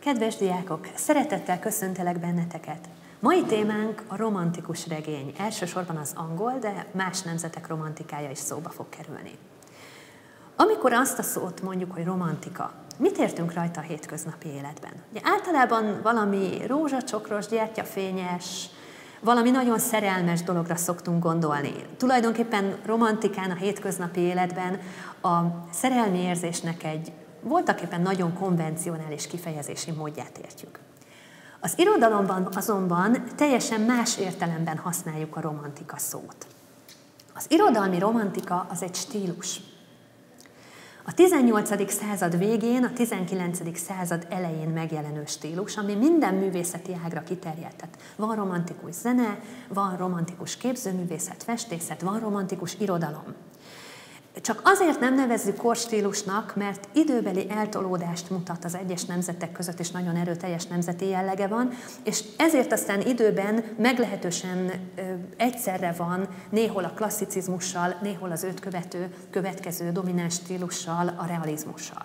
Kedves diákok, szeretettel köszöntelek benneteket! Mai témánk a romantikus regény. Elsősorban az angol, de más nemzetek romantikája is szóba fog kerülni. Amikor azt a szót mondjuk, hogy romantika, mit értünk rajta a hétköznapi életben? Ugye általában valami rózsacsokros, gyertyafényes, valami nagyon szerelmes dologra szoktunk gondolni. Tulajdonképpen romantikán a hétköznapi életben a szerelmi érzésnek egy voltaképpen nagyon konvencionális kifejezési módját értjük. Az irodalomban azonban teljesen más értelemben használjuk a romantika szót. Az irodalmi romantika az egy stílus. A 18. század végén, a 19. század elején megjelenő stílus, ami minden művészeti ágra kiterjedt. Tehát van romantikus zene, van romantikus képzőművészet, festészet, van romantikus irodalom. Csak azért nem nevezzük korstílusnak, mert időbeli eltolódást mutat az egyes nemzetek között, és nagyon erőteljes nemzeti jellege van, és ezért aztán időben meglehetősen egyszerre van néhol a klasszicizmussal, néhol az őt következő domináns stílussal, a realizmussal.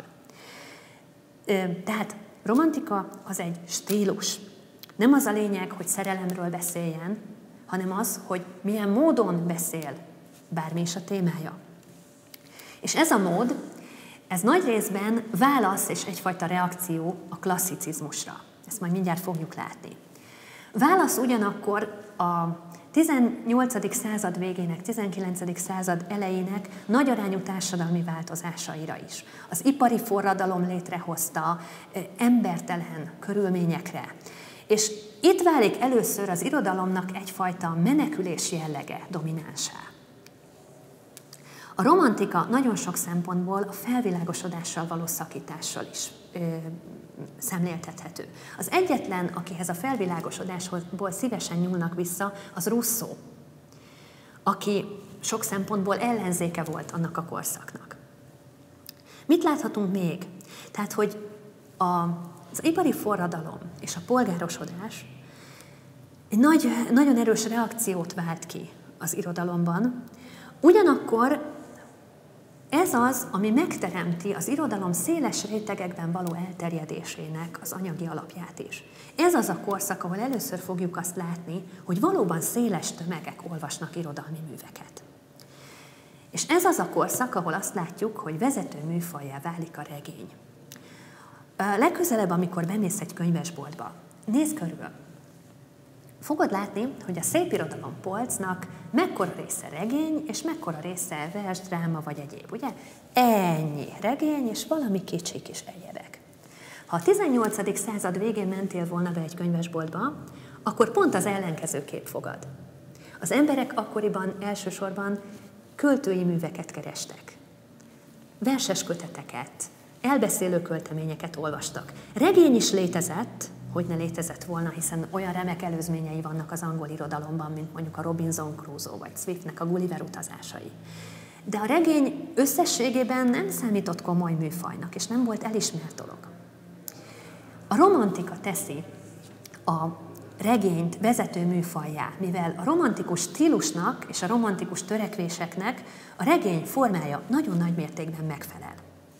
Tehát romantika az egy stílus. Nem az a lényeg, hogy szerelemről beszéljen, hanem az, hogy milyen módon beszél, bármi is a témája. És ez a mód, ez nagy részben válasz és egyfajta reakció a klasszicizmusra. Ezt majd mindjárt fogjuk látni. Válasz ugyanakkor a 18. század végének, 19. század elejének nagy arányú társadalmi változásaira is. Az ipari forradalom létrehozta embertelen körülményekre. És itt válik először az irodalomnak egyfajta menekülés jellege dominánsá. A romantika nagyon sok szempontból a felvilágosodással való szakítással is szemléltethető. Az egyetlen, akihez a felvilágosodásból szívesen nyúlnak vissza, az Rousseau, aki sok szempontból ellenzéke volt annak a korszaknak. Mit láthatunk még? Tehát, hogy az ipari forradalom és a polgárosodás egy nagyon erős reakciót vált ki az irodalomban, ugyanakkor ez az, ami megteremti az irodalom széles rétegekben való elterjedésének az anyagi alapját is. Ez az a korszak, ahol először fogjuk azt látni, hogy valóban széles tömegek olvasnak irodalmi műveket. És ez az a korszak, ahol azt látjuk, hogy vezető műfajjá válik a regény. Legközelebb, amikor bemész egy könyvesboltba, nézz körül. Fogod látni, hogy a szépirodalom polcnak mekkora része regény, és mekkora része vers, dráma vagy egyéb, ugye? Ennyi regény, és valami kicsi kis egyebek. Ha a 18. század végén mentél volna be egy könyvesboltba, akkor pont az ellenkező kép fogad. Az emberek akkoriban elsősorban költői műveket kerestek. Verses köteteket, elbeszélő költeményeket olvastak. Regény is létezett, hogy ne létezett volna, hiszen olyan remek előzményei vannak az angol irodalomban, mint mondjuk a Robinson Crusoe vagy Swiftnek a Gulliver utazásai. De a regény összességében nem számított komoly műfajnak, és nem volt elismert dolog. A romantika teszi a regényt vezető műfajjá, mivel a romantikus stílusnak és a romantikus törekvéseknek a regény formája nagyon nagy mértékben megfelel.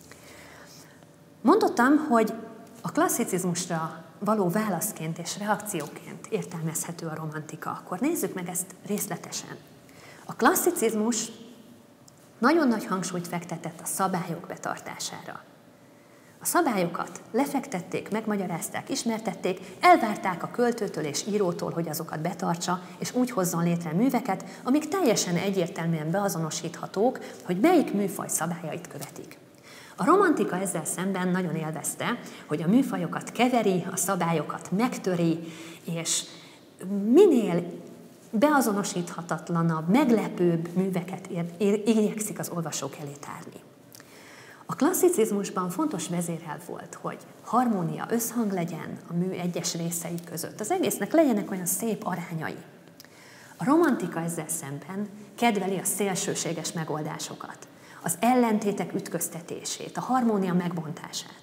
Mondottam, hogy a klasszicizmusra való válaszként és reakcióként értelmezhető a romantika. Akkor nézzük meg ezt részletesen. A klasszicizmus nagyon nagy hangsúlyt fektetett a szabályok betartására. A szabályokat lefektették, megmagyarázták, ismertették, elvárták a költőtől és írótól, hogy azokat betartsa, és úgy hozzon létre műveket, amik teljesen egyértelműen beazonosíthatók, hogy melyik műfaj szabályait követik. A romantika ezzel szemben nagyon élvezte, hogy a műfajokat keveri, a szabályokat megtöri, és minél beazonosíthatatlanabb, meglepőbb műveket igyekszik az olvasók elé tárni. A klasszicizmusban fontos vezérelv volt, hogy harmónia, összhang legyen a mű egyes részei között. Az egésznek legyenek olyan szép arányai. A romantika ezzel szemben kedveli a szélsőséges megoldásokat, az ellentétek ütköztetését, a harmónia megbontását.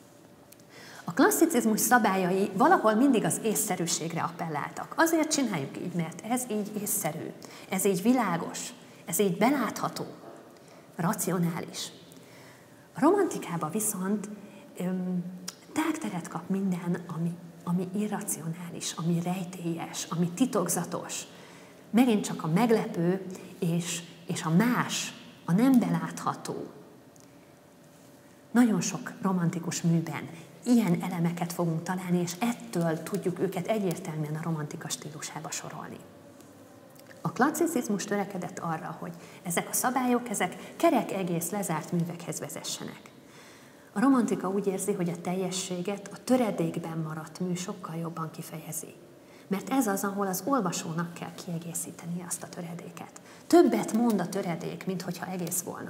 A klasszicizmus szabályai valahol mindig az észszerűségre appelláltak. Azért csináljuk így, mert ez így észszerű, ez így világos, ez így belátható, racionális. A romantikában viszont tágteret kap minden, ami irracionális, ami rejtélyes, ami titokzatos. Megint csak a meglepő és a más, a nem belátható. Nagyon sok romantikus műben ilyen elemeket fogunk találni, és ettől tudjuk őket egyértelműen a romantika stílusába sorolni. A klasszicizmus törekedett arra, hogy ezek a szabályok, ezek kerek egész lezárt művekhez vezessenek. A romantika úgy érzi, hogy a teljességet a töredékben maradt mű sokkal jobban kifejezi. Mert ez az, ahol az olvasónak kell kiegészíteni azt a töredéket. Többet mond a töredék, mint hogyha egész volna.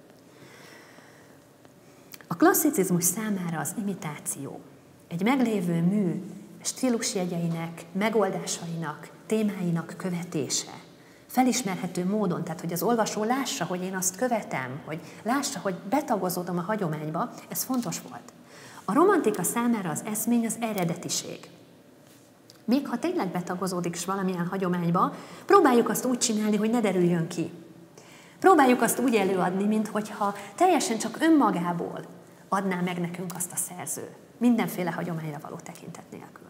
A klasszicizmus számára az imitáció, egy meglévő mű stílusjegyeinek, megoldásainak, témáinak követése, felismerhető módon, tehát hogy az olvasó lássa, hogy én azt követem, hogy lássa, hogy betagozódom a hagyományba, ez fontos volt. A romantika számára az eszmény az eredetiség. Még ha tényleg betagozódik is valamilyen hagyományba, próbáljuk azt úgy csinálni, hogy ne derüljön ki. Próbáljuk azt úgy előadni, minthogyha teljesen csak önmagából adná meg nekünk azt a szerző, mindenféle hagyományra való tekintet nélkül.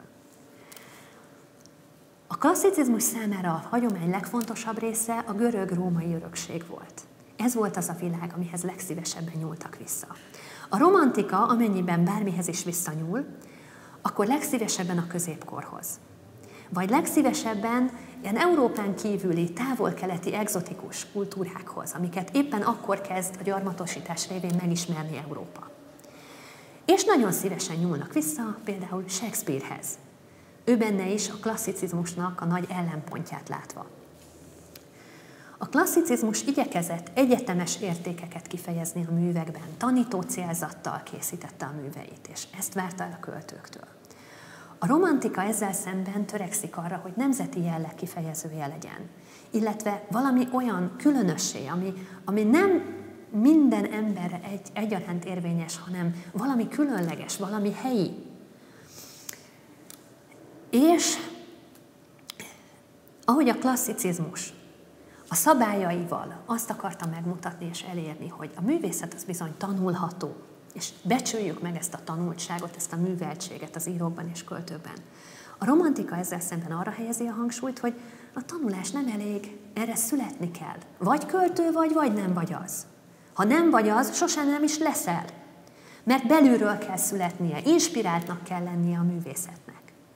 A klasszicizmus számára a hagyomány legfontosabb része a görög-római örökség volt. Ez volt az a világ, amihez legszívesebben nyúltak vissza. A romantika, amennyiben bármihez is visszanyúl, akkor legszívesebben a középkorhoz. Vagy legszívesebben ilyen Európán kívüli, távol-keleti egzotikus kultúrákhoz, amiket éppen akkor kezd a gyarmatosítás révén megismerni Európa. És nagyon szívesen nyúlnak vissza például Shakespearehez. Ő benne is a klasszicizmusnak a nagy ellenpontját látva. A klasszicizmus igyekezett egyetemes értékeket kifejezni a művekben, tanító célzattal készítette a műveit, és ezt várta el a költőktől. A romantika ezzel szemben törekszik arra, hogy nemzeti jelleg kifejezője legyen, illetve valami olyan különössé, ami nem minden emberre egyaránt érvényes, hanem valami különleges, valami helyi. És ahogy a klasszicizmus a szabályaival azt akarta megmutatni és elérni, hogy a művészet az bizony tanulható, és becsüljük meg ezt a tanultságot, ezt a műveltséget az írókban és költőkben. A romantika ezzel szemben arra helyezi a hangsúlyt, hogy a tanulás nem elég, erre születni kell. Vagy költő vagy nem vagy az. Ha nem vagy az, sosem nem is leszel. Mert belülről kell születnie, inspiráltnak kell lennie a művészetnek.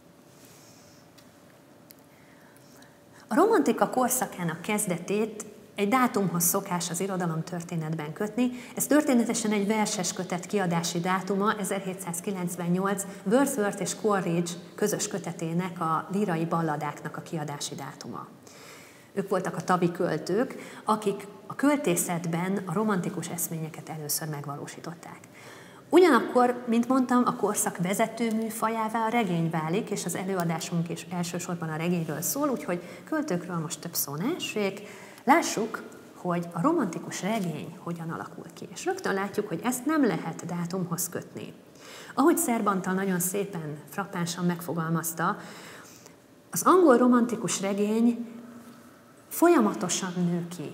A romantika korszakának kezdetét egy dátumhoz szokás az irodalomtörténetben kötni. Ez történetesen egy verses kötet kiadási dátuma, 1798 Wordsworth és Coleridge közös kötetének, a lírai balladáknak a kiadási dátuma. Ők voltak a tavi költők, akik a költészetben a romantikus eszményeket először megvalósították. Ugyanakkor, mint mondtam, a korszak vezető műfajává a regény válik, és az előadásunk is elsősorban a regényről szól, úgyhogy költőkről most több szó ne essék. Lássuk, hogy a romantikus regény hogyan alakul ki. És rögtön látjuk, hogy ezt nem lehet dátumhoz kötni. Ahogy Szerb Antal nagyon szépen, frappánsan megfogalmazta, az angol romantikus regény folyamatosan nő ki.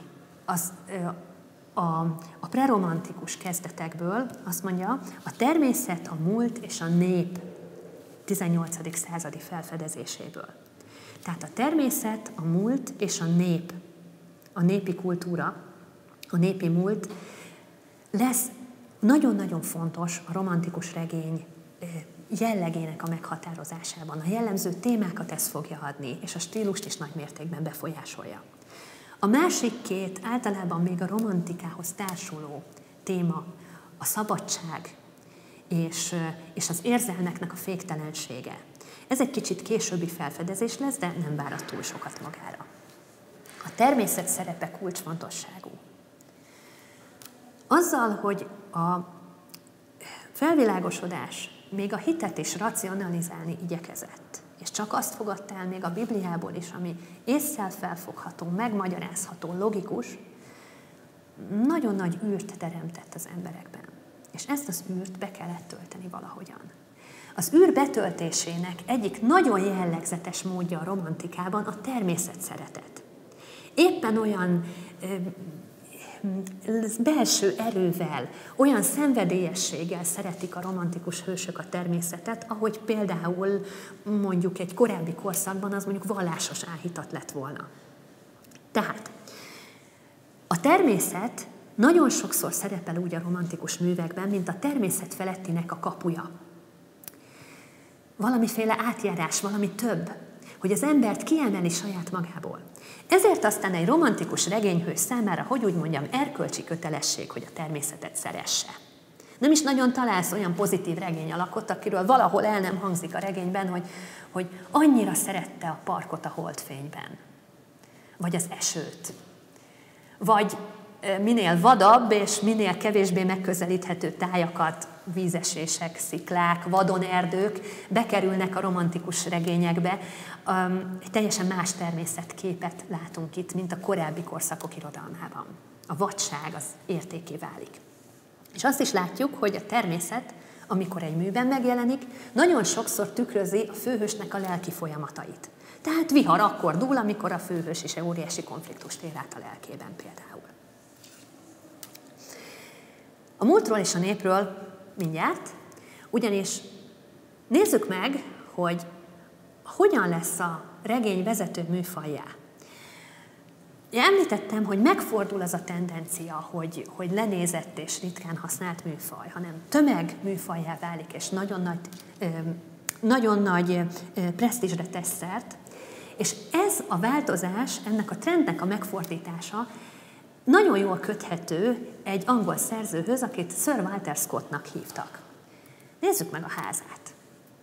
A preromantikus kezdetekből azt mondja, a természet, a múlt és a nép 18. századi felfedezéséből. Tehát a természet, a múlt és a nép, a népi kultúra, a népi múlt lesz nagyon-nagyon fontos a romantikus regény jellegének a meghatározásában. A jellemző témákat ez fogja adni, és a stílust is nagy mértékben befolyásolja. A másik két általában még a romantikához társuló téma, a szabadság és az érzelmeknek a féktelensége. Ez egy kicsit későbbi felfedezés lesz, de nem várat túl sokat magára. A természet szerepe kulcsfontosságú. Azzal, hogy a felvilágosodás még a hitet is racionalizálni igyekezett, és csak azt fogadta el még a Bibliából is, ami ésszel felfogható, megmagyarázható, logikus, nagyon nagy űrt teremtett az emberekben. És ezt az űrt be kellett tölteni valahogyan. Az űr betöltésének egyik nagyon jellegzetes módja a romantikában a természet szeretet. Éppen olyan belső erővel, olyan szenvedélyességgel szeretik a romantikus hősök a természetet, ahogy például mondjuk egy korábbi korszakban az mondjuk vallásos áhítat lett volna. Tehát a természet nagyon sokszor szerepel úgy a romantikus művekben, mint a természet felettinek a kapuja. Valamiféle átjárás, valami több, hogy az embert kiemeli saját magából. Ezért aztán egy romantikus regényhős számára, hogy úgy mondjam, erkölcsi kötelesség, hogy a természetet szeresse. Nem is nagyon találsz olyan pozitív regény alakot, akiről valahol el nem hangzik a regényben, hogy annyira szerette a parkot a holdfényben, vagy az esőt, vagy minél vadabb és minél kevésbé megközelíthető tájakat, vízesések, sziklák, vadonerdők bekerülnek a romantikus regényekbe. Egy teljesen más természetképet látunk itt, mint a korábbi korszakok irodalmában. A vadság az értékké válik. És azt is látjuk, hogy a természet, amikor egy műben megjelenik, nagyon sokszor tükrözi a főhősnek a lelki folyamatait. Tehát vihar akkor dúl, amikor a főhős is egy óriási konfliktust ér át a lelkében például. A múltról és a népről mindjárt, ugyanis nézzük meg, hogy hogyan lesz a regény vezető műfajjá. Említettem, hogy megfordul az a tendencia, hogy lenézett és ritkán használt műfaj, hanem tömegműfajjá válik, és nagyon nagy presztízsre tesz szert. És ez a változás, ennek a trendnek a megfordítása nagyon jól köthető egy angol szerzőhöz, akit Sir Walter Scottnak hívtak. Nézzük meg a házát.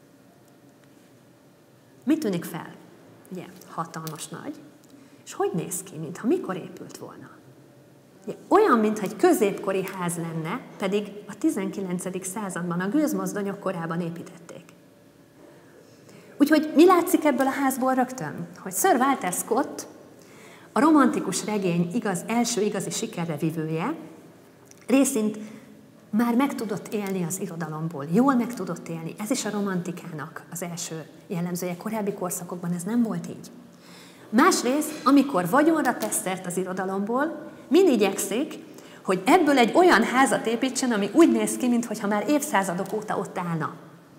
Mit tűnik fel? Ugye, hatalmas nagy. És hogy néz ki, mintha mikor épült volna? Ugye, olyan, mintha egy középkori ház lenne, pedig a 19. században, a gőzmozdonyok korában építették. Úgyhogy mi látszik ebből a házból rögtön? Hogy Sir Walter Scott, a romantikus regény első igazi sikerre vivője, részint már meg tudott élni az irodalomból, jól meg tudott élni. Ez is a romantikának az első jellemzője. Korábbi korszakokban ez nem volt így. Másrészt, amikor vagyonra tesz szert az irodalomból, mind igyekszik, hogy ebből egy olyan házat építsen, ami úgy néz ki, mintha már évszázadok óta ott állna.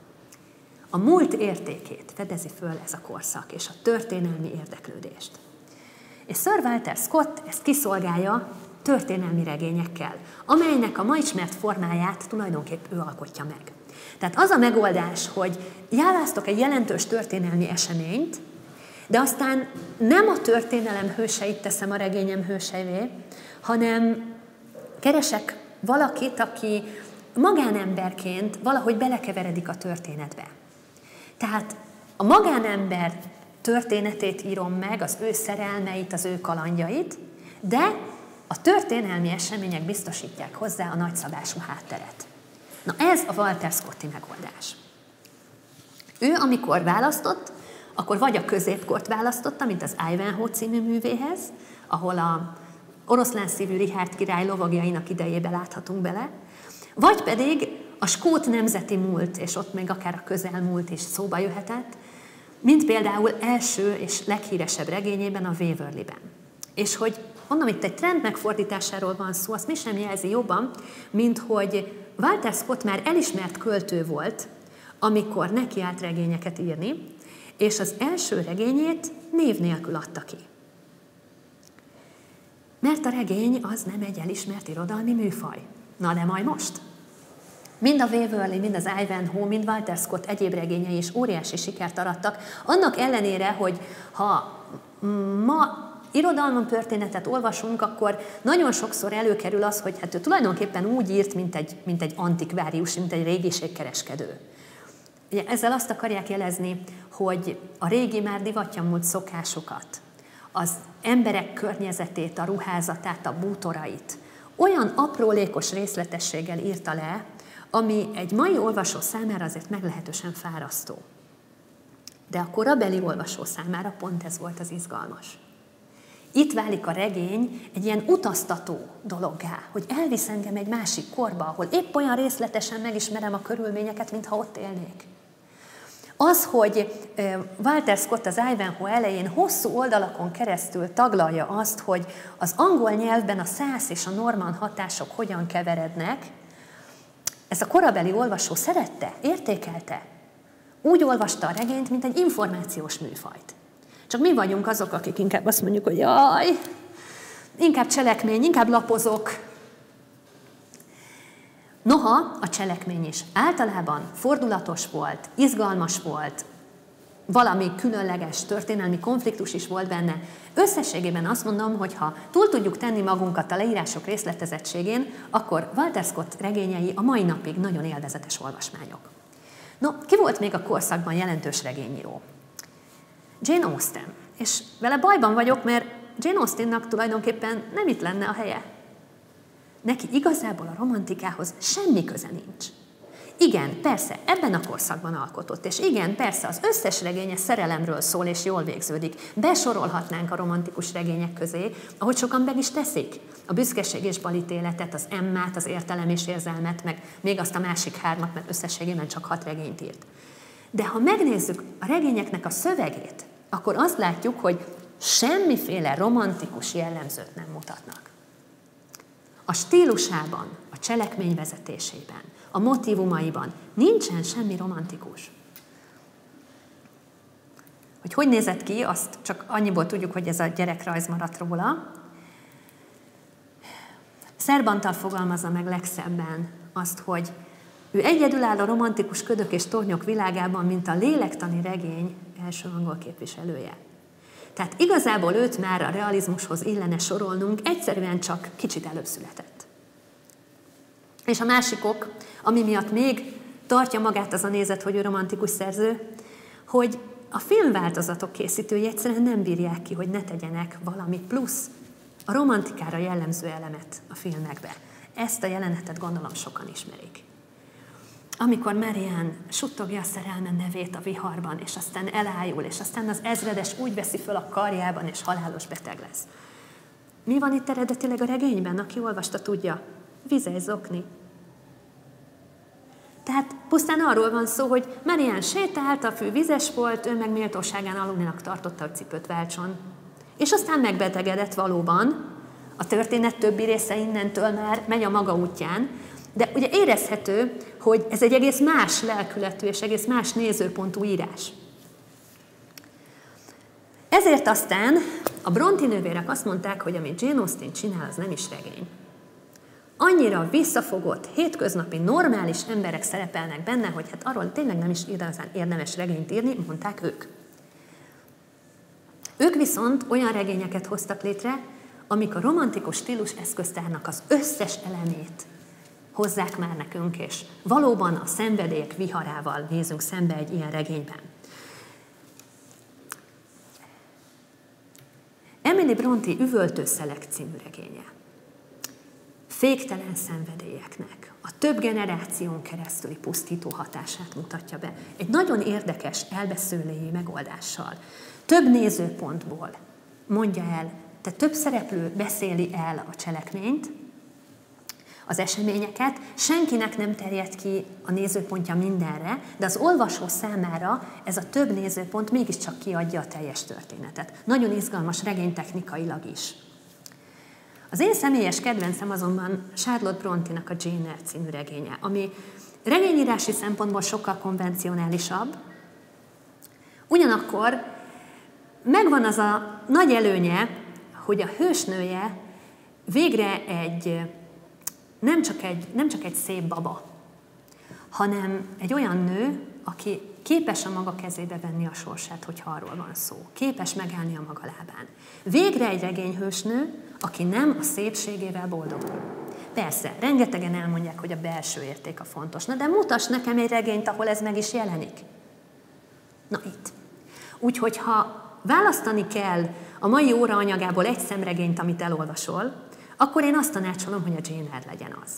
A múlt értékét fedezi föl ez a korszak, és a történelmi érdeklődést. És Sir Walter Scott ezt kiszolgálja történelmi regényekkel, amelynek a ma ismert formáját tulajdonképp ő alkotja meg. Tehát az a megoldás, hogy választok egy jelentős történelmi eseményt, de aztán nem a történelem hőseit teszem a regényem hőseivé, hanem keresek valakit, aki magánemberként valahogy belekeveredik a történetbe. Tehát a magánember történetét írom meg, az ő szerelmeit, az ő kalandjait, de a történelmi események biztosítják hozzá a nagyszabású hátteret. Na ez a Walter Scotti megoldás. Ő, amikor választott, akkor vagy a középkort választotta, mint az Ivanhoe című művéhez, ahol a oroszlánszívű Richárd király lovagjainak idejébe láthatunk bele, vagy pedig a skót nemzeti múlt, és ott még akár a közelmúlt is szóba jöhetett, mint például első és leghíresebb regényében, a Waverley-ben. És hogy mondom, itt egy trend megfordításáról van szó, azt mi sem jelzi jobban, mint hogy Walter Scott már elismert költő volt, amikor nekiállt regényeket írni, és az első regényét név nélkül adta ki. Mert a regény az nem egy elismert irodalmi műfaj. Na de majd most? Mind a Waverley, mind az Ivanhoe, mind Walter Scott egyéb regényei is óriási sikert arattak, annak ellenére, hogy ha ma irodalmi történetet olvasunk, akkor nagyon sokszor előkerül az, hogy hát ő tulajdonképpen úgy írt, mint egy antikvárius, mint egy régiségkereskedő. Ugye ezzel azt akarják jelezni, hogy a régi, már divatja múlt szokásokat, az emberek környezetét, a ruházatát, a bútorait olyan aprólékos részletességgel írta le, ami egy mai olvasó számára azért meglehetősen fárasztó. De a korabeli olvasó számára pont ez volt az izgalmas. Itt válik a regény egy ilyen utaztató dologgá, hogy elvisz engem egy másik korba, ahol épp olyan részletesen megismerem a körülményeket, mintha ott élnék. Az, hogy Walter Scott az Ivanhoe elején hosszú oldalakon keresztül taglalja azt, hogy az angol nyelvben a szász és a norman hatások hogyan keverednek, ezt a korabeli olvasó szerette, értékelte. Úgy olvasta a regényt, mint egy információs műfajt. Csak mi vagyunk azok, akik inkább azt mondjuk, hogy jaj, inkább cselekmény, inkább lapozok. Noha a cselekmény is általában fordulatos volt, izgalmas volt, valami különleges történelmi konfliktus is volt benne. Összességében azt mondom, hogy ha túl tudjuk tenni magunkat a leírások részletezettségén, akkor Walter Scott regényei a mai napig nagyon élvezetes olvasmányok. No, ki volt még a korszakban jelentős regényíró? Jane Austen. És vele bajban vagyok, mert Jane Austennak tulajdonképpen nem itt lenne a helye. Neki igazából a romantikához semmi köze nincs. Igen, persze, ebben a korszakban alkotott, és igen, persze, az összes regénye szerelemről szól, és jól végződik. Besorolhatnánk a romantikus regények közé, ahogy sokan meg is teszik. A büszkeség és balítéletet, az Emmát, az értelem és érzelmet, meg még azt a másik 3, mert összességében csak 6 regényt írt. De ha megnézzük a regényeknek a szövegét, akkor azt látjuk, hogy semmiféle romantikus jellemzőt nem mutatnak. A stílusában, a cselekményvezetésében, a motívumaiban nincsen semmi romantikus. Hogy nézett ki, azt csak annyiból tudjuk, hogy ez a gyerekrajz maradt róla. Szerbantal fogalmazza meg legszebben azt, hogy ő egyedül áll a romantikus ködök és tornyok világában, mint a lélektani regény első angol képviselője. Tehát igazából őt már a realizmushoz illene sorolnunk, egyszerűen csak kicsit előbb született. És a másik ok, ami miatt még tartja magát az a nézet, hogy ő romantikus szerző, hogy a filmváltozatok készítői egyszerűen nem bírják ki, hogy ne tegyenek valami plusz, a romantikára jellemző elemet a filmekbe. Ezt a jelenetet gondolom sokan ismerik. Amikor Marianne suttogja a szerelme nevét a viharban, és aztán elájul, és aztán az ezredes úgy veszi föl a karjában, és halálos beteg lesz. Mi van itt eredetileg a regényben? Aki olvasta, tudja. Vizelyzokni. Tehát pusztán arról van szó, hogy Marianne sétált, a fű vizes volt, ő meg méltóságán aludninak tartotta, hogy cipőt váltson. És aztán megbetegedett valóban. A történet többi része innentől már megy a maga útján, de ugye érezhető, hogy ez egy egész más lelkületű és egész más nézőpontú írás. Ezért aztán a Brontë nővérek azt mondták, hogy amit Jane Austen csinál, az nem is regény. Annyira visszafogott, hétköznapi, normális emberek szerepelnek benne, hogy hát arról tényleg nem is igazán érdemes regényt írni, mondták ők. Ők viszont olyan regényeket hoztak létre, amik a romantikus stílus eszköztárnak az összes elemét hozzák már nekünk, és valóban a szenvedélyek viharával nézünk szembe egy ilyen regényben. Emily Brontë Üvöltőszelek című regénye. Féktelen szenvedélyeknek a több generáción keresztüli pusztító hatását mutatja be. Egy nagyon érdekes elbeszélői megoldással. Több nézőpontból mondja el, tehát több szereplő beszéli el a cselekményt, az eseményeket, senkinek nem terjed ki a nézőpontja mindenre, de az olvasó számára ez a több nézőpont mégiscsak kiadja a teljes történetet. Nagyon izgalmas regénytechnikailag is. Az én személyes kedvencem azonban Charlotte Brontë-nak a Jane Eyre című regénye, ami regényírási szempontból sokkal konvencionálisabb, ugyanakkor megvan az a nagy előnye, hogy a hősnője végre nem csak egy szép baba, hanem egy olyan nő, aki képes a maga kezébe venni a sorsát, hogyha arról van szó. Képes megállni a maga lábán. Végre egy regényhősnő, aki nem a szépségével boldogul. Persze, rengetegen elmondják, hogy a belső érték a fontos. Na de mutass nekem egy regényt, ahol ez meg is jelenik. Na itt. Úgyhogy ha választani kell a mai óra anyagából egy szemregényt, amit elolvasol, akkor én azt tanácsolom, hogy a Jane Eyre legyen az.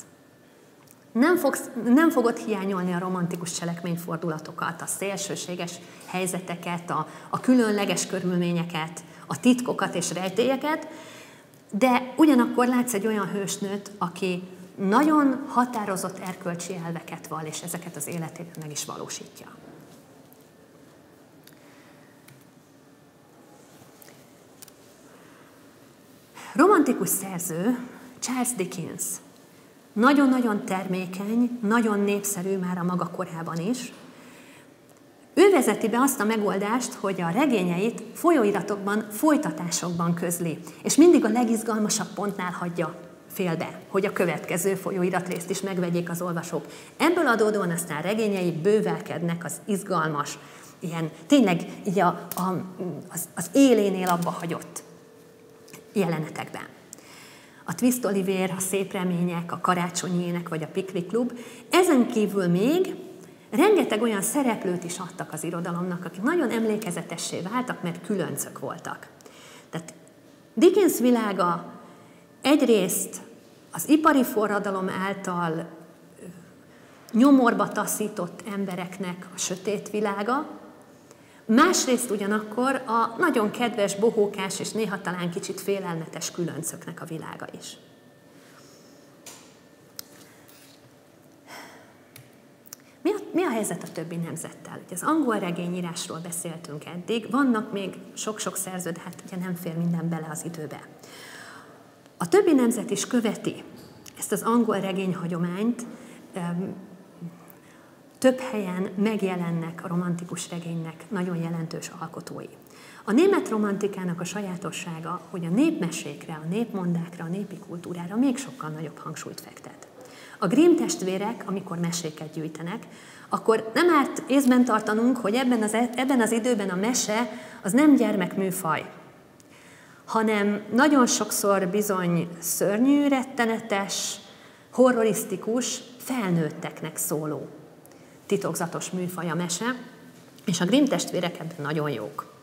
Nem fogod hiányolni a romantikus cselekményfordulatokat, a szélsőséges helyzeteket, a különleges körülményeket, a titkokat és rejtélyeket, de ugyanakkor látsz egy olyan hősnőt, aki nagyon határozott erkölcsi elveket val, és ezeket az életében meg is valósítja. romantikus szerző Charles Dickens nagyon-nagyon termékeny, nagyon népszerű már a maga korában is. Ő vezeti be azt a megoldást, hogy a regényeit folyóiratokban, folytatásokban közli, és mindig a legizgalmasabb pontnál hagyja félbe, hogy a következő folyóiratrészt is megvegyék az olvasók. Ebből adódóan aztán regényei bővelkednek az izgalmas, ilyen tényleg így az élénél abba hagyott jelenetekben. A Twist Oliver, a Szép remények, a Karácsonyi ének vagy a Pickwick Klub. Ezen kívül még rengeteg olyan szereplőt is adtak az irodalomnak, akik nagyon emlékezetessé váltak, mert különcök voltak. Tehát Dickens világa egyrészt az ipari forradalom által nyomorba taszított embereknek a sötét világa, másrészt ugyanakkor a nagyon kedves, bohókás és néha talán kicsit félelmetes különcöknek a világa is. Mi a helyzet a többi nemzettel? Ugye az angol regényírásról beszéltünk eddig, vannak még sok-sok szerző, de hát ugye nem fér minden bele az időbe. A többi nemzet is követi ezt az angol regényhagyományt, több helyen megjelennek a romantikus regénynek nagyon jelentős alkotói. A német romantikának a sajátossága, hogy a népmesékre, a népmondákra, a népi kultúrára még sokkal nagyobb hangsúlyt fektet. A Grimm-testvérek, amikor meséket gyűjtenek, akkor nem árt észben tartanunk, hogy ebben az időben a mese az nem gyermekműfaj, hanem nagyon sokszor bizony szörnyű, rettenetes, horrorisztikus, felnőtteknek szóló titokzatos műfaj a mese, és a Grimm-testvérek ebben nagyon jók.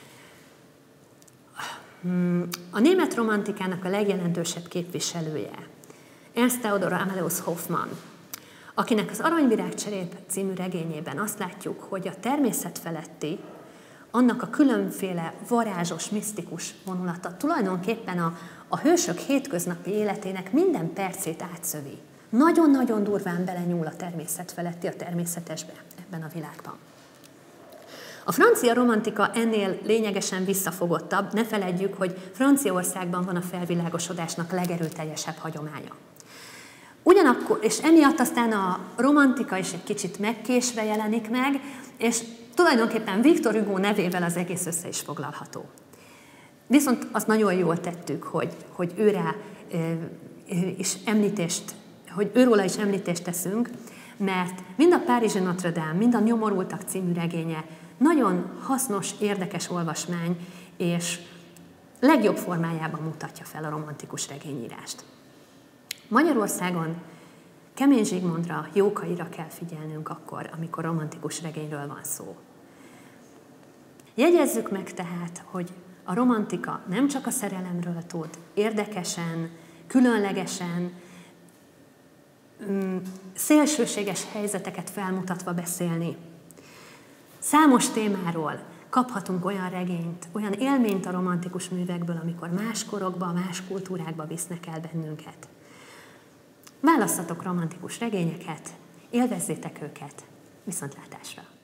A német romantikának a legjelentősebb képviselője Ernst Theodor Amelius Hoffmann, akinek az Aranyvirágcserép című regényében azt látjuk, hogy a természet feletti, annak a különféle varázsos, misztikus vonulata tulajdonképpen a hősök hétköznapi életének minden percét átszövi. Nagyon-nagyon durván belenyúl a természet feletti, a természetesbe ebben a világban. A francia romantika ennél lényegesen visszafogottabb, ne feledjük, hogy Franciaországban van a felvilágosodásnak legerőteljesebb hagyománya. Ugyanakkor, és emiatt aztán a romantika is egy kicsit megkésve jelenik meg, és tulajdonképpen Victor Hugo nevével az egész össze is foglalható. Viszont azt nagyon jól tettük, hogy őróla is említést teszünk, mert mind a Párizsi Notre Dame, mind a Nyomorultak című regénye nagyon hasznos, érdekes olvasmány, és legjobb formájában mutatja fel a romantikus regényírást. Magyarországon Kemény Zsigmondra, Jókaira kell figyelnünk akkor, amikor romantikus regényről van szó. Jegyezzük meg tehát, hogy a romantika nem csak a szerelemről tud érdekesen, különlegesen, szélsőséges helyzeteket felmutatva beszélni. Számos témáról kaphatunk olyan regényt, olyan élményt a romantikus művekből, amikor más korokba, más kultúrákba visznek el bennünket. Válasszatok romantikus regényeket, élvezzétek őket, viszontlátásra!